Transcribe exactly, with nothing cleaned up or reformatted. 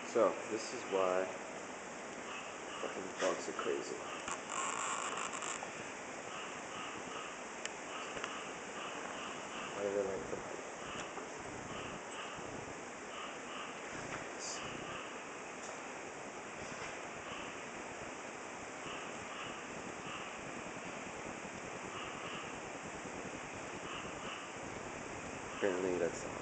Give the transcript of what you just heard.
So, this is why fucking dogs are crazy. Why do they like them? Apparently that's